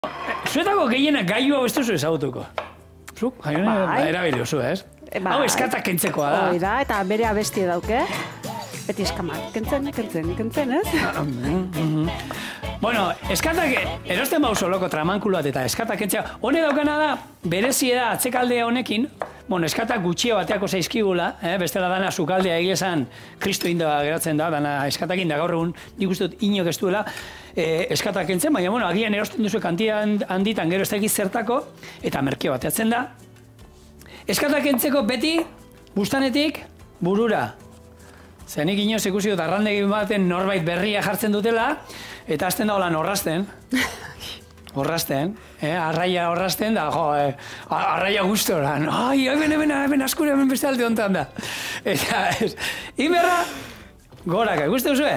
Zuetako gehienak gailu hau ez duzu ezagutuko. Zuk, jaione, erabili oso, ez? Hau eskatak kentzekoa da. Hoi da, eta bere abestia dauke. Beti eskamak, kentzen, ez? Bueno, eskatak erosten bauzo loko tramankuloat eta eskatak kentzea. Hone daukana da, berezia da atzekaldea honekin, bueno, eskatak gutxio bateako zaizkigula, bestela dana sukaldea egizan Kristo inda geratzen da, dana eskatakin da gaur egun nik uste dut inok ez duela eskatak kentzen, baina bueno, agian erosten duzu kantia handitan gero ez da zertako, eta merkeo bateatzen da. Eskatak kentzeko beti, bustanetik, burura. Zer nik inoz ikusi dut arrandegi baten norbait berria jartzen dutela, eta hasten da holan horrazten. Horrazten, arraia horrazten da, arraia gustora. Ai, hemen askure, hemen beste alde honetan da. Eta, inberra, goraka, ikuste duzue?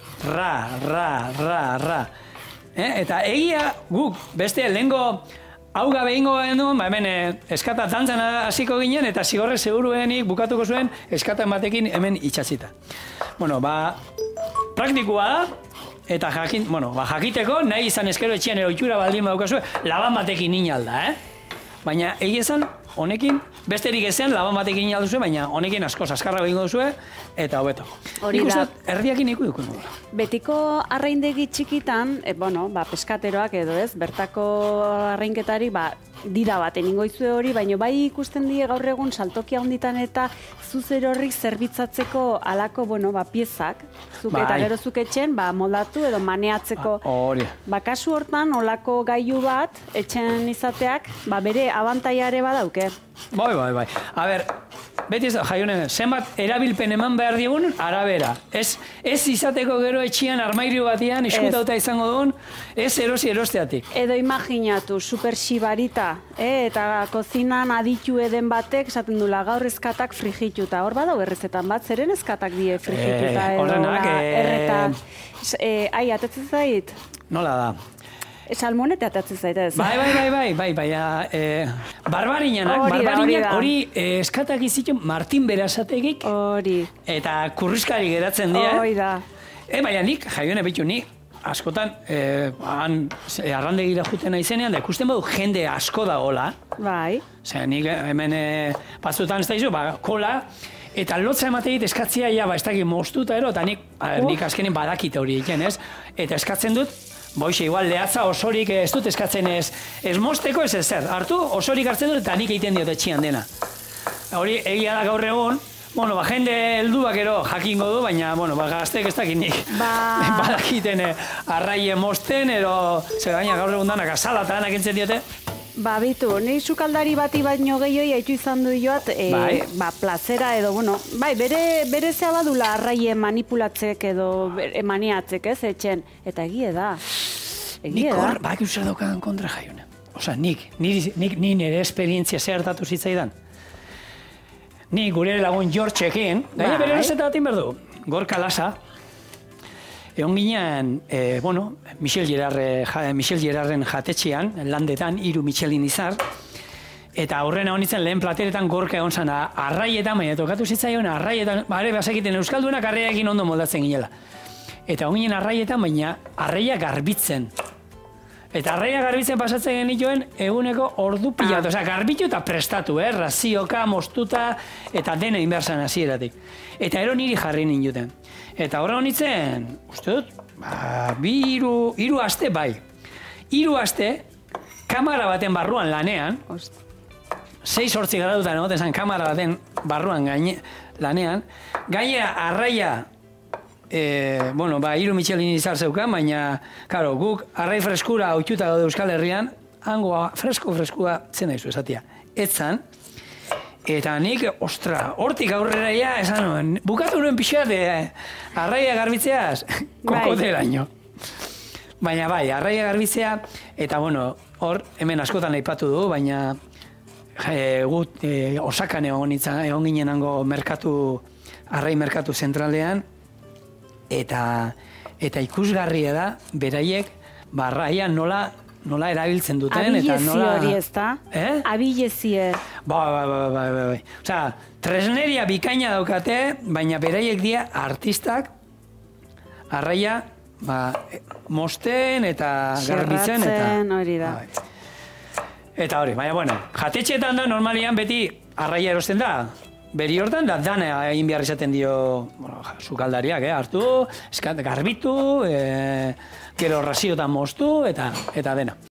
Ra. Eta egia guk, beste lehengo hau gabe ingo genuen, hemen eskata dantzan hasiko ginen, eta zigorre seguruenik bukatuko zuen eskata batekin hemen itxatzita. Bueno, praktikoa da, eta jakiteko, nahi izan eskero etxean eroitura baldin badukazue, laban batekin inalda, Baina, egia honekin, besterik ezean laban batekin inalduzue, baina honekin asko askarra behingo duzue, eta hobeto. Hori da. Erdiakin iku dukun. Betiko arraindegi txikitan, peskateroak edo ez, bertako arrainketari, dida bat eningo izue hori, baina bai ikusten die gaur egun saltokia honditan eta zuzer horrik zerbitzatzeko alako, piezak, eta gero zuk etxen, moldatu edo maneatzeko. Hori. Kasu hortan, olako gailu bat, etxen izateak, bere abantaiare badauke. Bai. A ber, beti ez da, jaione, zenbat erabilpen eman behar digun, arabera. Ez izateko gero etxian armairu batian, iskutauta izango duen, ez erosteatik. Edo imaginatu, super xibarita, eta kozinan aditu eden batek, esaten dula gaur eskatak frigituta. Hor badau errezetan bat, zeren eskatak die frigituta edo erretan. Ai, atetzen zait? Nola da? Salmonete atatzen zait ez? Bai, barbarinak hori eskatak izituen Martin Berasategik eta kurriskari geratzen dira. Hoi da. Baina nik, jaione behitu nik, askotan, arrandegira juten naizenean, da ikusten badu jende asko da hola. Bai. Zer, nik hemen batzutan ez da izu, kola, eta lotza emateit eskatzia, ez dakit moztuta ero, eta nik azkenin badakite hori egiten, ez? Eta eskatzen dut, boixe, igual, lehatza osorik ez dut eskatzen ez mozteko ez ezer. Hartu, osorik hartzen dut eta nik egiten diot etxian dena. Hori, egia da gaur egun, jende helduak ero jakingo du, baina, gazteek ez dakit nik. Badakiten arraie mozten, ero, zer gaina gaur egun danak azalata danak entzen diote. Bitu, nire sukaldari bati baino gehioi haitu izan du joat, plazera edo, bere zea badula arraie manipulatzek edo maniatzek, ez, etxen. Eta egie da. Nik hor, bak euser daukadan kontra jaione. Osa, nik nire esperientzia zertatu zitzaidan. Nik gure lagun Jortxekin, gaina bere errezeta batin berdu, Gorka Lasa, egon ginean, Michel Gerarren jatetxean, landetan, 3 Michelin izar, eta horrena honitzen lehen plateretan Gorka egon zan, arraietan, baina tokatu zitzaion, arraietan, basakiten euskaldunak arraiakin ondo moldatzen ginela. Eta hon ginen arraietan, baina arraia garbitzen. Eta arraia garbitzen pasatzen genituen eguneko ordu pilatu, garbitu eta prestatu, razioka, moztuta, eta dena inbertsan hasieratik. Eta ero niri jarri ninduten. Eta horra honitzen, uste dut, 2 aste bai. 3 aste, kamara baten barruan lanean, 6-8 gradutan egoten zen kamara baten barruan lanean, gainera arraia, 3 Michelin izar zeukan, baina, guk arrai freskura oituta gaude Euskal Herrian, hango freskua zen daizu esatia. Etzan, eta nik, hortik aurrera esan nuen, bukatu nuen pixat, arraia garbitzeaz, kokoderaino. Baina bai, arraia garbitzea, eta hor, hemen askotan aipatu du, baina gut Osakan egon ginen hango arrai merkatu zentralean, eta ikusgarria da, beraiek, arraia nola erabiltzen duten, eta nola... Abilezie hori ez da? Abilezie. Bai. Osa, tresneria bikaina daukate, baina beraiek dira artistak, arraia, mosten eta garbitzen. Zerratzen, hori da. Eta hori, baina, bueno, jatetxeetan da normalian beti arraia erosten da. Beri hortan da dana egin behar izaten dio sukaldariak, hartu, garbitu, gero raziotan moztu eta dena.